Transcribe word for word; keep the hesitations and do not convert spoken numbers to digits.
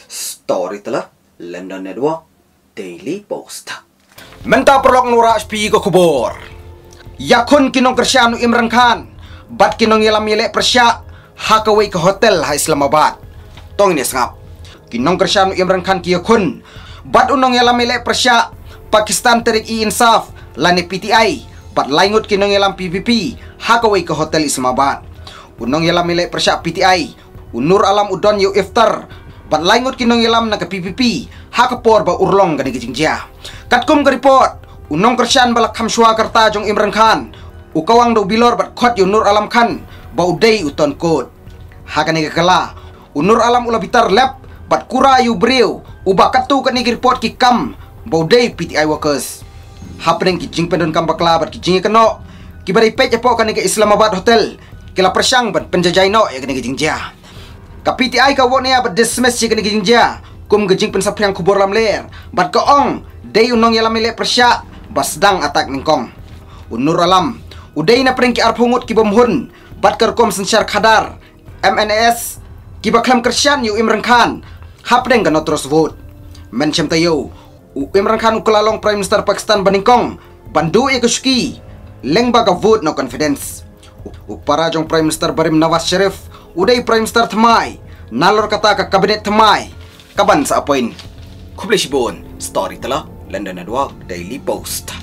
Story telah London Network Daily Post. Menta perlok nura spi ko kubur. Yakun kinong Kristiano Imran Khan, bat kinong yelam yelek persya hakaway ke hotel ha Islamabad. Tong ini sengap. Kinong Kristiano Imran Khan kiyakun, bat unong yelam yelek persya Pakistan Tehreek-e-Insaf lani P T I, bat laingut kinong yelam P P P hakaway ke hotel Islamabad. Unong yelam yelek persya P T I, Unur Alam Udon yu iftar, bat laingut kinong yelam na ke P P P hakapor ba urlong gani gijingjia. Katkum ke report, unong Kristian balak kamsua kerta jong Imran Khan, ukawang do bilor bat khot yu Nur Alam Khan, ba udai uton kot. Hakani kekala, Unur Alam ula bitar lab, bat kura yu beriu, uba katu kani report ki kam, ba udai P T I workers. Hapring ki jing pendon kam bakla bat ki jingi keno, ki bari pej apo kani ke Islamabad hotel, kila persyang bat penjajai no ya kani gijingjia. Ka P T I ka wonea bat dismiss si kani gijingjia, kum gejing pensapriang kubur lam ler, bat kaong, day unong yalam milek persya, basdang atak ningkong. Unur Alam, uday na pring ki arpungut ki bomhun, bat kerkom sensyar khadar, M N S, ki baklam Kristian yu Imran Khan, hapdeng gano terus vote. Mencem tayo, u Imran Khan ukulalong Prime Minister Pakistan baningkong, bandu ikushki, leng baga vote no confidence. U para jong Prime Minister Barim Nawaz Sharif, uday Prime Minister Thamai, nalor kata ka kabinet Thamai, kaban sa apoin. Kublishibon, story telah London Network Daily Post.